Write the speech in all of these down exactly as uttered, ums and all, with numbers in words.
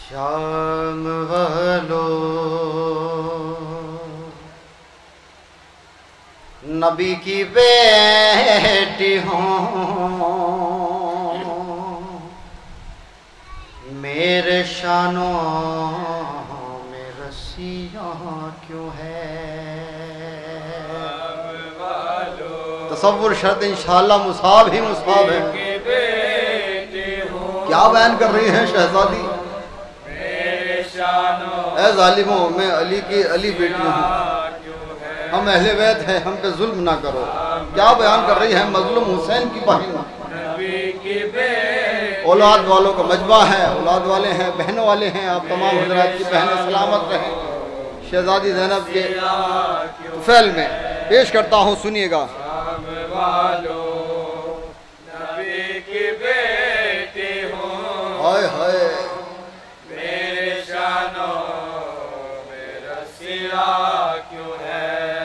शाम वालो नबी की बेटी हूँ, मेरे शानों में रस्सियाँ क्यों है। तसव्वुर शर्त इंशाअल्लाह मुसाब ही मुसाब है। क्या बयान कर रही हैं शहजादी। ऐ जालिमों, मैं अली की अली बेटी हूँ, हम अहले बैत हैं, हम पे जुल्म ना करो। क्या बयान कर रही है मजलूम हुसैन की बहन। औलाद वालों का मजबा है, औलाद वाले हैं, बहनों वाले हैं। आप तमाम हजरात की बहनें सलामत रहें। शहजादी ज़ैनब के तुफैल में पेश करता हूँ, सुनिएगा। हाय हाय क्यों है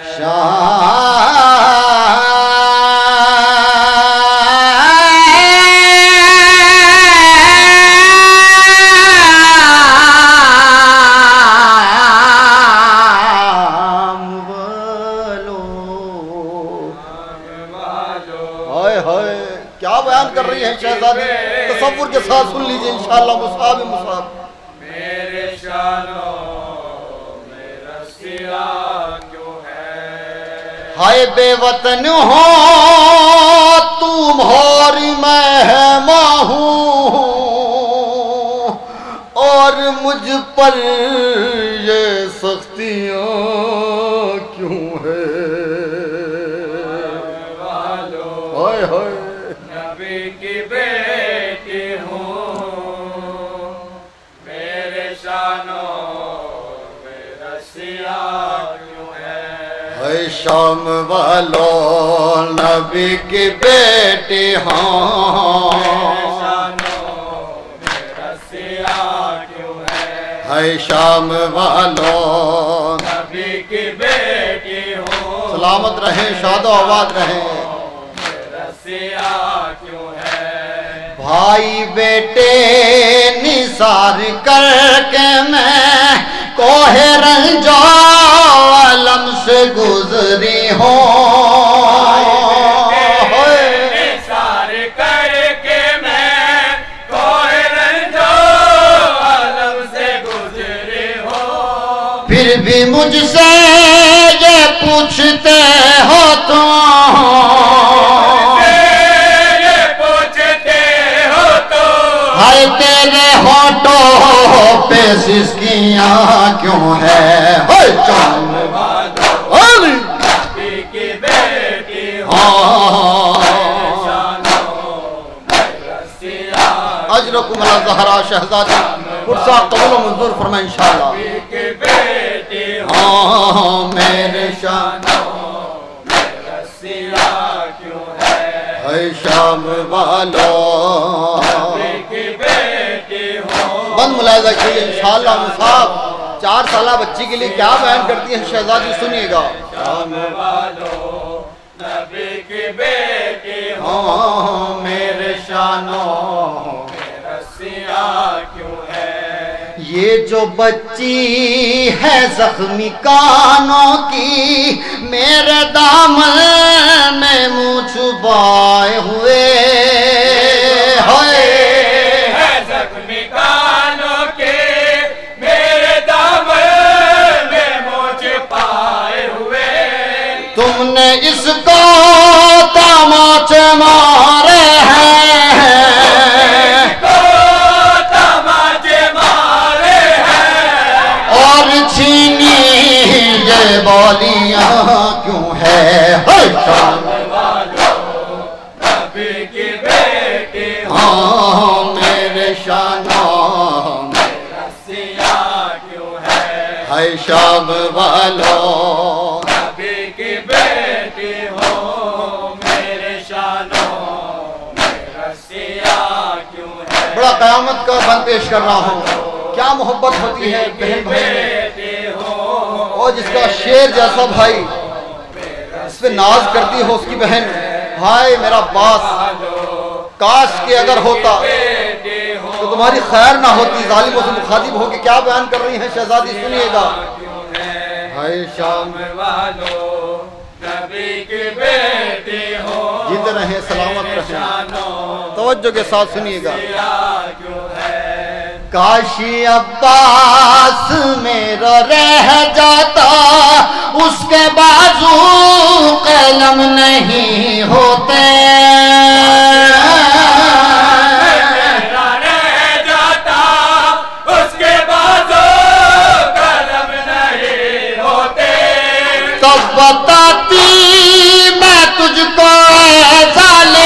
क्या बयान कर रही है शहजादी। तसव्वुर के साथ सुन लीजिए इंशाअल्लाह मुसाब मुसाब। मेरे शानों में रस्सियाँ क्यों है। हाय बेवतन हो तुम्हारी मेहमान हूँ, और मुझ पर ये सख्तियाँ क्यों है। हाय हाय नबी की बेटी हूँ, मेरे शानों में रस्सियाँ क्यों है। हाय शाम वालों नबी की बेटी हूँ, शानों में रस्सियाँ क्यों है। हाय शाम वालों नबी की बेटी हूँ, सलामत रहें, शादो आबाद रहें। क्यों है। भाई बेटे निसार करके मैं कोहे रंजो आलम से गुजरी हूँ। निसार करके मैं कोहे रंजो आलम से गुजरी हूँ। फिर भी मुझसे ये पूछते हो तुम, हाय तेरे होठों पे सिसकियाँ क्यों है। हाय चांद वाली की बेटी अजरकुम अला ज़हरा शहजादी पुरसा कबूल मंजूर फरमाए इंशाअल्लाह। हाँ मेरे शानों में रस्सियाँ क्यों है। हाय शाम वालों बंद मुलाहिजा कीजिए इंशाअल्लाह मुसाब। चार साला बच्ची के लिए क्या बयान करती है शहजादी, सुनिएगा। नबी की बेटी हो, मेरे शानों में रस्सियाँ क्यों है। ये जो बच्ची है जख्मी कानों की, मेरे दामन में मुँह छुपाए हुए है। तुमने इसको तमाचे मारे हैं, तमाचे मारे हैं, और छीनी ये बालियां क्यों है। नबी की बेटी हाँ मेरे शानों में रस्सियाँ क्यों है। हाय शाम वालों बड़ा क़यामत का बन पेश कर रहा हूँ। क्या मोहब्बत होती है बहन भाई, और जिसका शेर जैसा भाई इस पे नाज करती हो उसकी बहन। हाय मेरा बास, काश के अगर होता तो तुम्हारी खैर ना होती, जालिमों से मुखातिब होकर क्या बयान कर रही हैं शहजादी, सुनिएगा। हाय शाम वालों नबी की बेटी हो, जिंद रहे सलामत रहे, तवज्जो के साथ सुनिएगा। काशी अब्बास मेरा रह जाता, उसके बाजू कलम नहीं होते, मेरा रह जाता उसके बाजू कलम नहीं होते, तब बताती मैं तुझको जाले,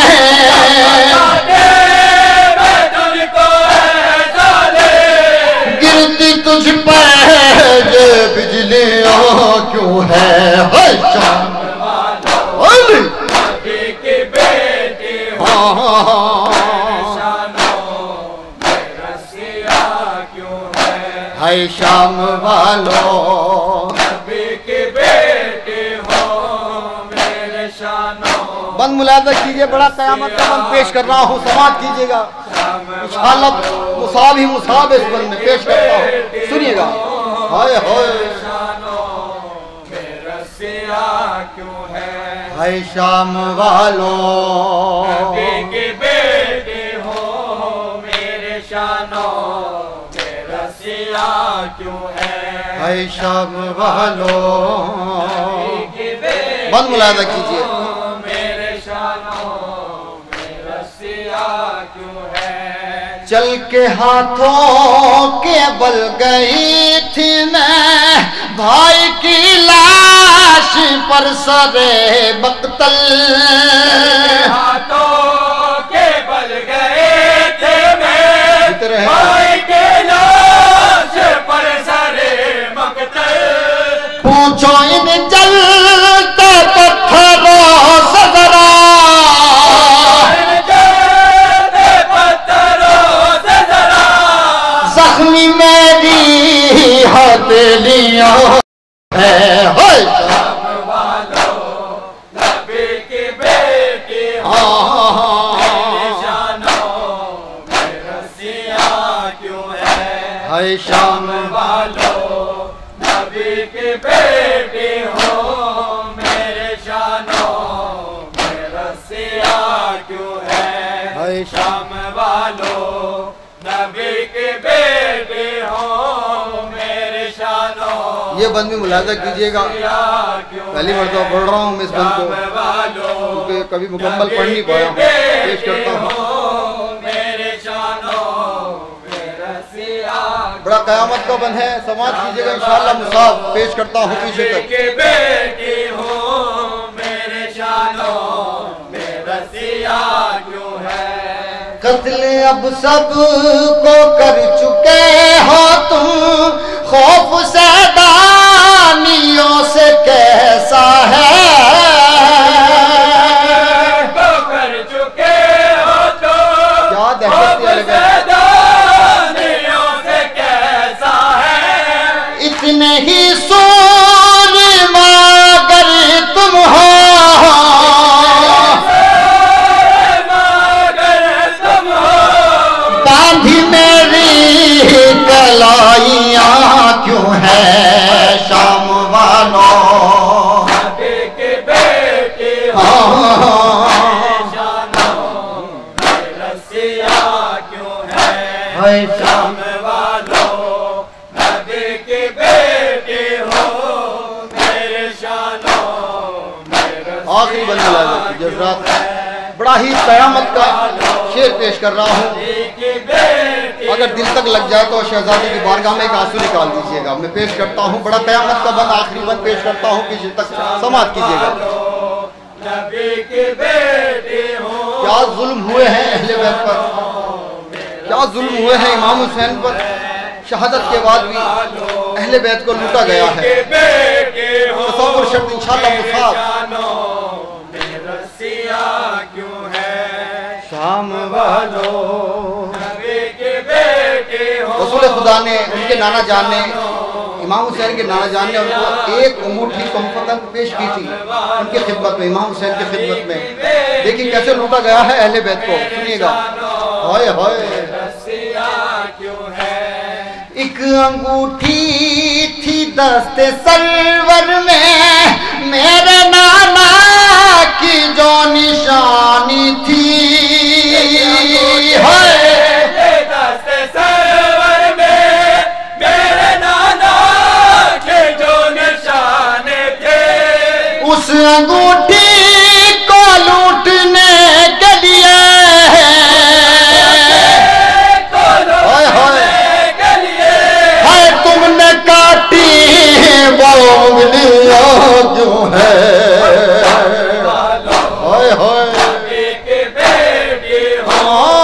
तुझ पर ये बिजलियाँ क्यों है, शाम वालों नबी की बेटी हो, रसिया क्यों है, हाय शाम वालों नबी की बेटी हो मेरे शानों। बंद मुलाज़ा कीजिए, बड़ा क़यामत का बंद पेश कर रहा हूँ, समाप्त कीजिएगा इंशाअल्लाह। मुसाब ही मुसाब इस बंद में पेश करता हूँ, सुनिएगा। हाय हाय क्यों है, हाय शाम वालों नबी की बेटी हो मेरे शानों, रसिया क्यों है, हाय शाम वालों। बंद मुलाज़ा कीजिए, मेरे शानों रसिया क्यों है, चल के हाथों के बल गई थी मैं भाई की लाश पर सरे बख्तल, हाथों के बल गए थे मैं भाई की लाश पर सरे बख्तल, पूछो इन जलते पत्थरों से जरा, जख्मी मेरी हथेलियां है, हाय शाम वालों नबी की बेटी हो मेरे शानों रसिया क्यों है, हाय शाम वालों नबी की बेटी हो मेरे शानों रसिया क्यों है, हाय शाम वालों नबी की बेटी हो मेरे शानों। ये बंद में मुलाज़ा कीजिएगा, पहली मर्तबा पढ़ रहा हूँ मैं इस बंद को, क्योंकि कभी मुकम्मल पढ़ नहीं पाया हूँ, पेश करता हूँ। बड़ा क़यामत का बंद है, समाज कीजिएगा इंशाअल्लाह, मुसाब पेश करता हूँ पीछे तक। कत्ल अब सब को कर चुके हो तुम, खौफ से दानियों से कैसा है, को कर चुके हो तुम, क्या दहशत दानियों से कैसा है, इतने ही सूरमा अगर तुम हो, बांधी मेरी कलाइयाँ क्यों है शाम वालों नबी की बेटी हो शानों रसिया क्यों है, हाय शाम वालों नबी की बेटी हो मेरे शानों। आखिरी बंद मुलाज़ा कीजिए, बड़ा ही क़यामत का शेर पेश कर रहा हूँ, अगर दिल तक लग जाए तो शहजादी की बारगाह में एक आंसू निकाल दीजिएगा। मैं पेश करता हूँ, बड़ा क़यामत का बंद आखिरी बंद पेश करता हूँ, पीछे तक समाप्त कीजिएगा। क्या जुल्म हुए हैं अहले बैत पर, क्या जुल्म हुए हैं इमाम हुसैन पर, शहादत के बाद भी अहले बैत को लूटा गया है। तसव्वुर शर्त इंशाअल्लाह मुसाब। शाम वालों रसूल खुदा ने, उनके नाना जान ने, इमाम हुसैन के नाना जान ने उनको एक अंगूठी तोहफतन पेश की थी उनकी खिदमत में, इमाम हुसैन की खिदमत में। देखिए कैसे लूटा गया है अहले बैत को, सुनिएगा। हाय हाय एक अंगूठी थी दस्ते सरवर में मेरे नाना की जो निशानी थी। दस्ते सरवर में मेरे नाना के जो निशाने थे। उस अंगूठी को लूटने के लिए तुमने काटी वो उंगलियां जो है। हाय हाय एक बेटी हो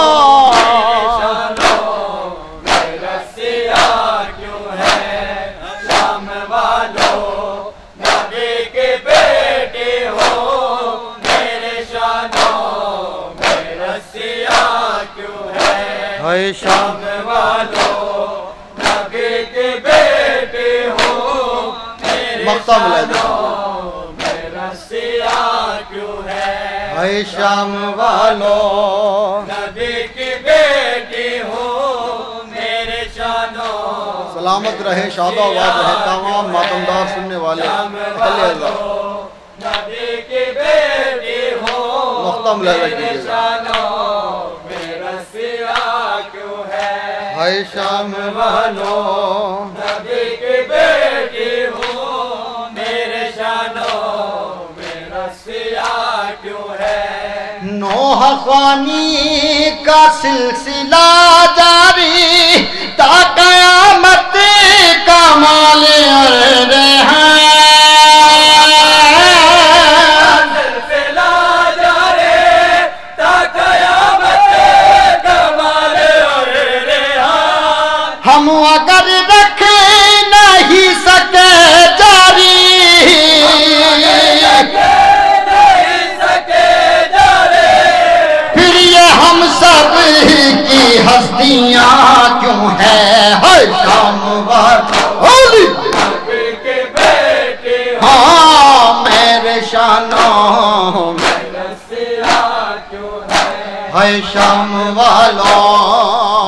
रसिया क्यों है शाम वालों। नबी के बेटे हो मेरे शानों में रसिया क्यों है। हाय शाम वालों नबी के बेटे हो मेरे शानों में रसिया क्यों है। हाय शाम वालों नबी की बेटी हो मेरे शानों। सलामत रहे, शादाबाद रहे तमाम मातमदार सुनने वाले। नबी की बेटी हो मेरे शानों में रसिया क्यों है। हाय शाम वालों नबी की बेटी हो मेरे शानों में रसिया क्यों है। नोह ख़ानी का सिलसिला जारी ता क़यामत का माल अरदे हैं। सिलसिला जारी ता क़यामत का माल अरदे हैं। हम अगर रख नहीं सके जारी फिर ये हम सब की हस्तियां क्यों है। हाय शाम वाली के बेटे हाँ मेरे शानों में रसिया क्यों है। हाय शाम वालों